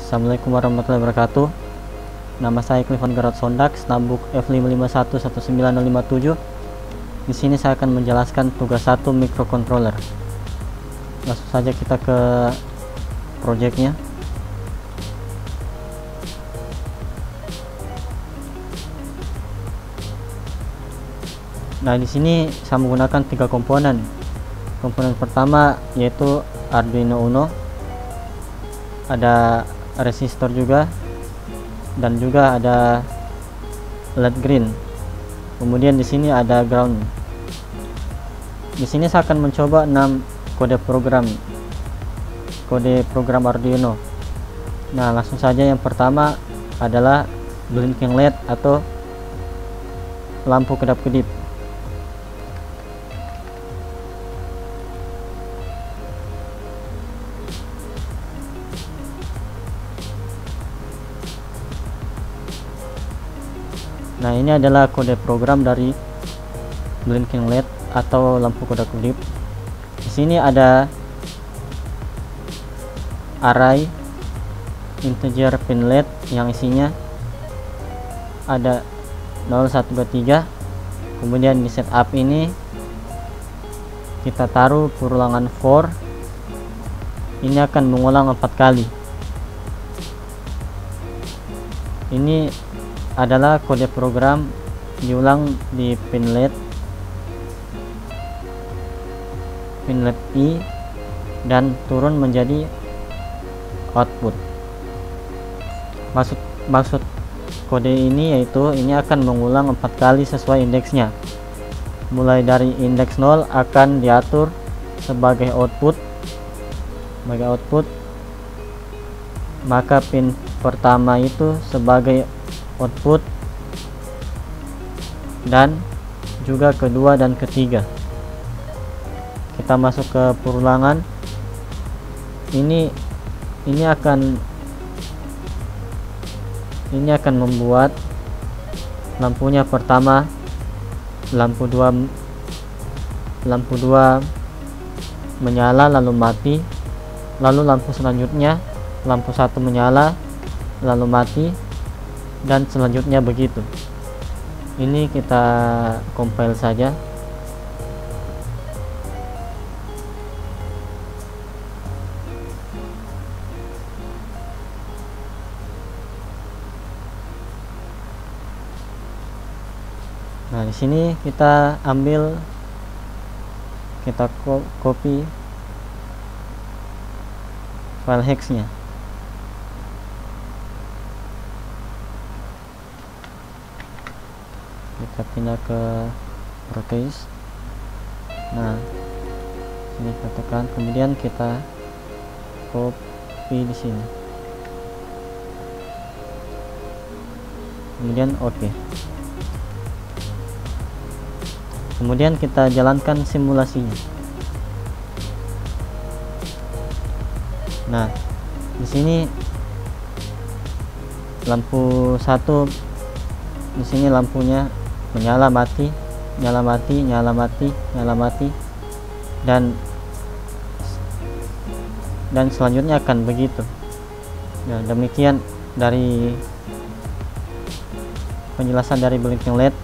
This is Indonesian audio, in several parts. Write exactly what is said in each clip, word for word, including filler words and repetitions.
Assalamualaikum warahmatullahi wabarakatuh. Nama saya Clifford Garot Sondak, Snapbook F lima lima satu satu sembilan nol lima tujuh. Di sini saya akan menjelaskan tugas satu microcontroller. Langsung saja kita ke projectnya. Nah, di sini saya menggunakan tiga komponen. Komponen pertama yaitu Arduino Uno, ada resistor juga, dan juga ada L E D green. Kemudian di sini ada ground. Di sini saya akan mencoba enam kode program, kode program Arduino. Nah, langsung saja yang pertama adalah blinking L E D atau lampu kedap-kedip. Nah, ini adalah kode program dari blinking L E D atau lampu kedap-kedip. Di sini ada array integer pin L E D yang isinya ada nol satu dua tiga. Kemudian di setup ini kita taruh perulangan for. Ini akan mengulang empat kali. Ini adalah kode program diulang di pin L E D, pin L E D I, dan turun menjadi output. Maksud maksud kode ini yaitu ini akan mengulang empat kali sesuai indeksnya. Mulai dari indeks nol akan diatur sebagai output, sebagai output. Maka pin pertama itu sebagai output, dan juga kedua dan ketiga. Kita masuk ke perulangan. Ini ini akan ini akan membuat lampunya pertama lampu dua lampu dua menyala lalu mati, lalu lampu selanjutnya lampu satu menyala lalu mati, dan selanjutnya begitu. Ini kita compile saja. Nah, di sini kita ambil, kita copy file hexnya. Kita pindah ke Proteus. Nah, ini kita tekan, kemudian kita copy di sini, kemudian oke. Okay. Kemudian kita jalankan simulasinya. Nah, di sini lampu satu, di sini lampunya menyala mati, nyala mati, nyala mati, nyala mati, dan dan selanjutnya akan begitu. Nah, demikian dari penjelasan dari blinking L E D.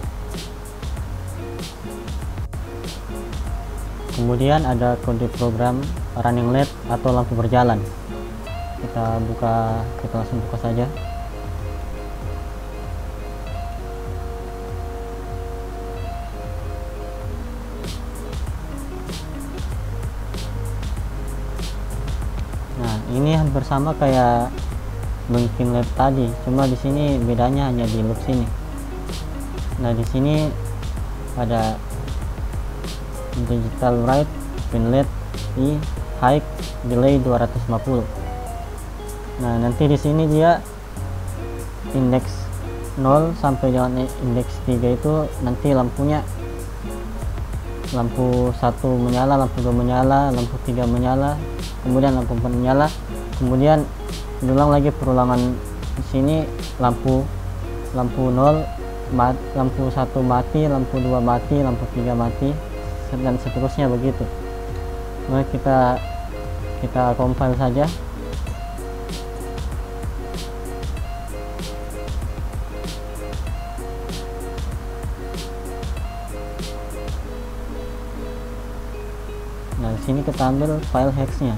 Kemudian ada kode program running L E D atau lampu berjalan. Kita buka, kita langsung buka saja. Nah, ini hampir sama kayak blinking L E D tadi, cuma di sini bedanya hanya di loop sini. Nah, di sini ada digital write, pin L E D I, high, delay dua ratus lima puluh. Nah, nanti di sini dia indeks nol sampai dengan indeks tiga itu nanti lampunya lampu satu menyala, lampu dua menyala, lampu tiga menyala, kemudian lampu empat menyala, kemudian diulang lagi perulangan di sini lampu lampu nol, mat, lampu satu mati, lampu dua mati, lampu tiga mati, dan seterusnya begitu. Nah, kita kita compile saja. sini kita ambil file hexnya,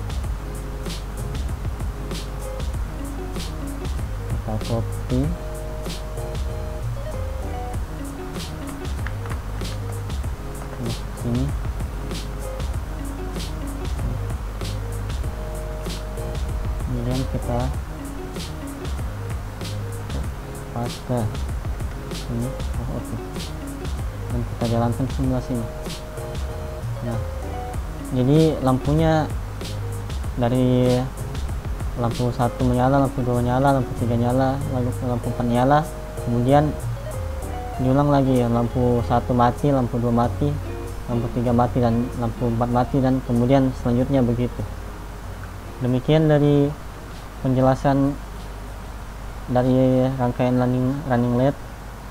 kita copy, sini kemudian kita paste ini. Oh, oke okay. Dan kita jalankan simulasinya. Nah, jadi lampunya dari lampu satu menyala, lampu dua nyala, lampu tiga nyala, lalu lampu empat nyala, kemudian diulang lagi ya, lampu satu mati, lampu dua mati, lampu tiga mati, dan lampu empat mati, dan kemudian selanjutnya begitu. Demikian dari penjelasan dari rangkaian running running L E D.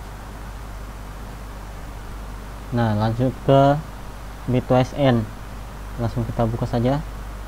Nah, lanjut ke B two S N, langsung kita buka saja.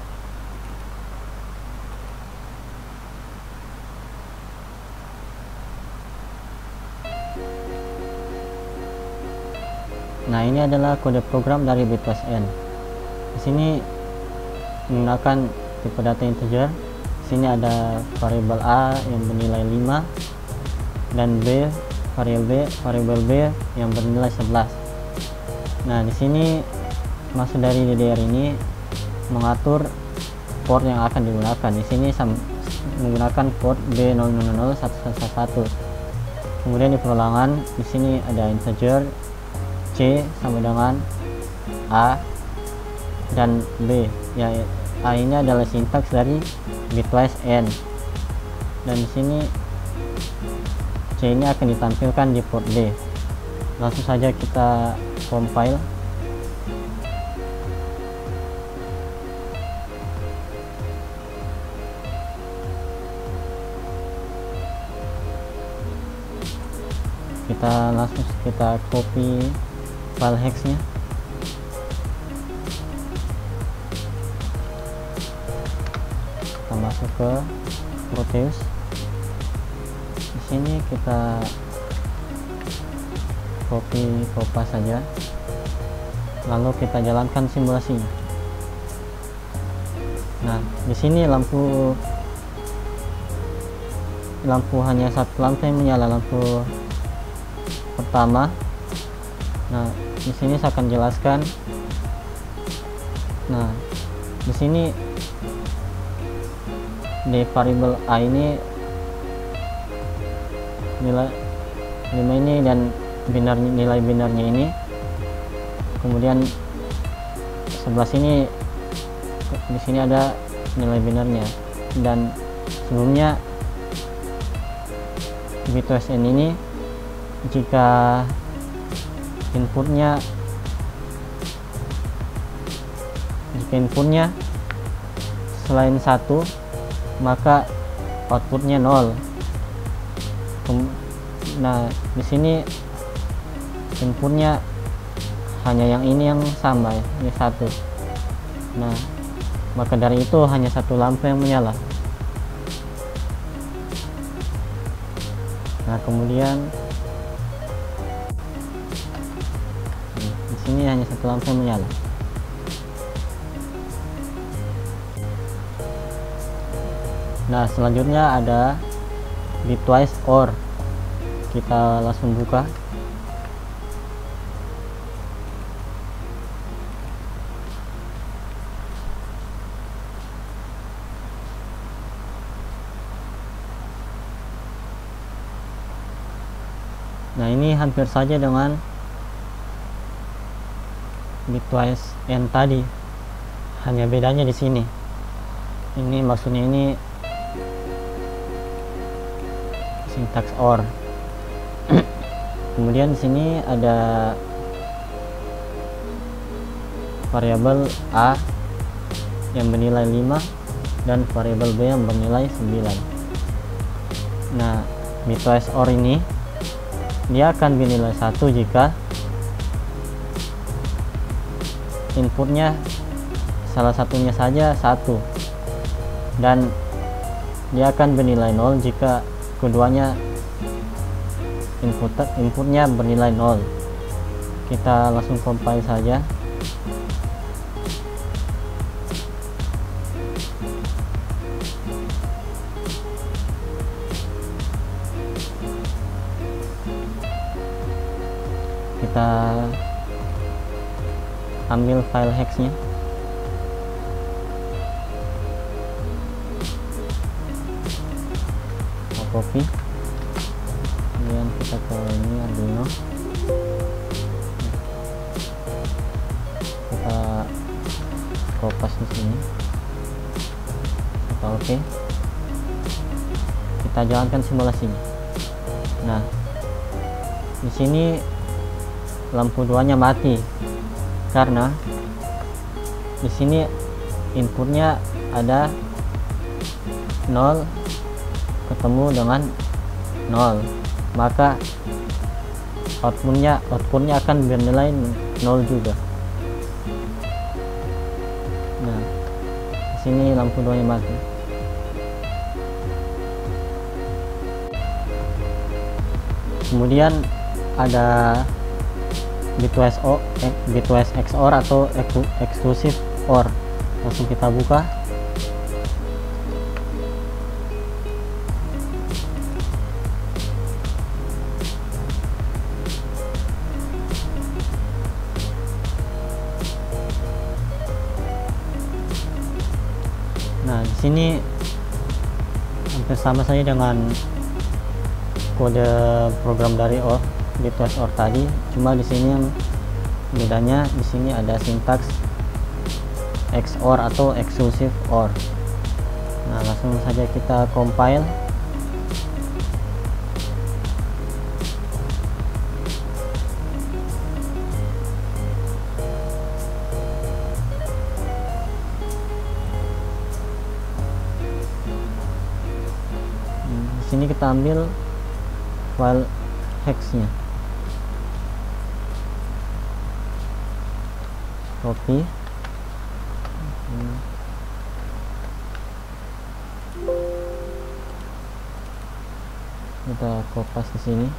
Nah, ini adalah kode program dari B two S N. Di sini menggunakan tipe data integer. Di sini ada variabel A yang bernilai lima, dan B, variabel B, variabel B yang bernilai sebelas. Nah, di sini maksud dari D D R ini mengatur port yang akan digunakan. Di sini menggunakan port B nol nol nol satu satu satu. Kemudian di perulangan di sini ada integer C sama dengan A dan B. Ya, A ini adalah sintaks dari B two S N. Dan di sini C ini akan ditampilkan di port D. Langsung saja kita compile. Kita langsung kita copy file hexnya. Kita masuk ke Proteus. Di sini kita copy copy saja, lalu kita jalankan simulasinya. Nah, di sini lampu lampu hanya satu lampu yang menyala, lampu pertama. Nah, di sini saya akan jelaskan. Nah, di sini di variabel A ini nilai lima ini, dan binar nilai binarnya ini, kemudian sebelah sini di sini ada nilai binarnya, dan sebelumnya B two S N ini jika inputnya jika inputnya selain satu maka outputnya nol. Nah, di sini inputnya hanya yang ini yang sama, ini satu. Nah, maka dari itu hanya satu lampu yang menyala. Nah, kemudian di sini hanya satu lampu yang menyala. Nah, selanjutnya ada bitwise or. Kita langsung buka. Nah, ini hampir saja dengan bitwise n tadi, hanya bedanya di sini. Ini maksudnya ini sintaks or. Kemudian di sini ada variabel A yang bernilai lima dan variabel B yang bernilai sembilan. Nah, bitwise or ini dia akan bernilai satu jika inputnya salah satunya saja satu, dan dia akan bernilai nol jika keduanya input inputnya bernilai nol. Kita langsung compile saja. kita ambil file hexnya. Kita copy, kemudian kita ke ini Arduino, kita kopas di sini. Kita oke, okay. Kita jalankan simulasinya. Nah, di sini lampu duanya mati karena di sini inputnya ada nol ketemu dengan nol, maka outputnya outputnya akan bernilai nol juga. Nah, di sini lampu duanya mati. Kemudian ada bitwise O, bitwise X O R atau exclusive O R. Langsung kita buka. Nah, di sini hampir sama saja dengan kode program dari O R, bitwise O R tadi, cuma di sini yang bedanya di sini ada sintaks X O R atau exclusive O R. Nah, langsung saja kita compile. Hmm, di sini kita ambil file hexnya, copy, hmm. kita kopas di sini.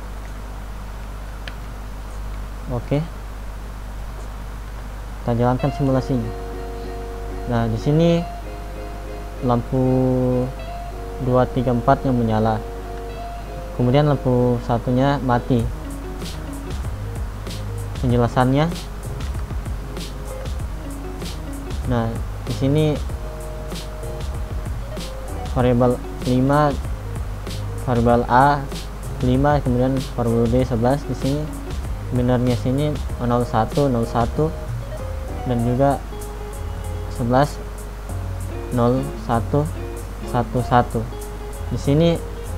Oke, kita jalankan simulasinya. Nah, di sini lampu dua tiga empat yang menyala, kemudian lampu satunya mati. Penjelasannya, nah di sini variabel lima, variabel A lima, kemudian variabel B sebelas. Di sini binarnya sini nol satu nol satu dan juga sebelas nol satu satu satu. Di sini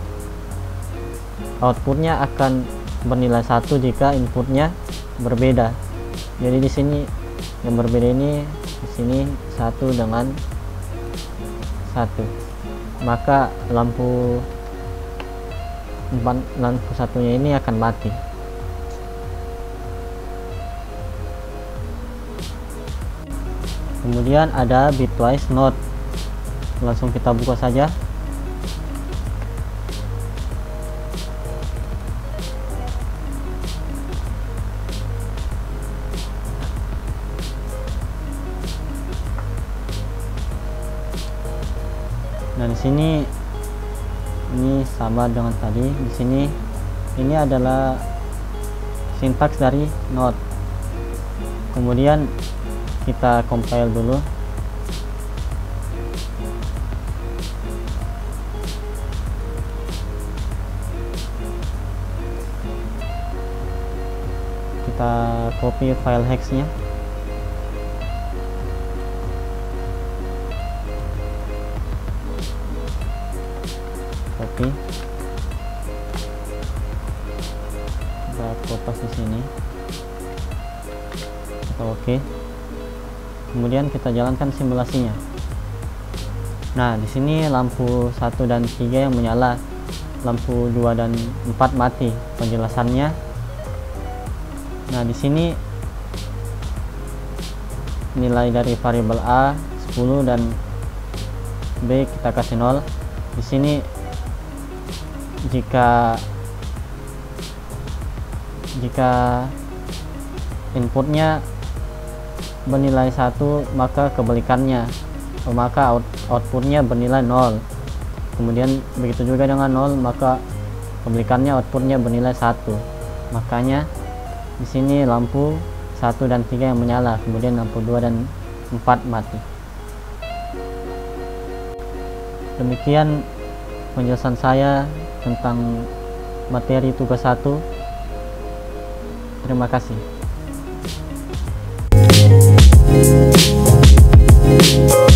outputnya akan bernilai satu jika inputnya berbeda. Jadi di sini yang berbeda ini di sini satu dengan satu, maka lampu empat lampu satunya ini akan mati. Kemudian ada bitwise node, langsung kita buka saja. Nah, di sini ini sama dengan tadi. Di sini ini adalah sintaks dari node. Kemudian kita compile dulu. Kita copy file hexnya. Copy, kita kopas di sini. Kita oke, okay. Kemudian kita jalankan simulasinya. Nah, di sini lampu satu dan tiga yang menyala, lampu dua dan empat mati. Penjelasannya, nah di sini nilai dari variabel A sepuluh dan B kita kasih nol. Di sini jika jika inputnya bernilai satu, maka kebalikannya, maka out, outputnya bernilai nol. Kemudian begitu juga dengan nol, maka kebalikannya outputnya bernilai satu. Makanya Di sini lampu satu dan tiga yang menyala, kemudian lampu dua dan empat mati. Demikian penjelasan saya tentang materi tugas satu. Terima kasih.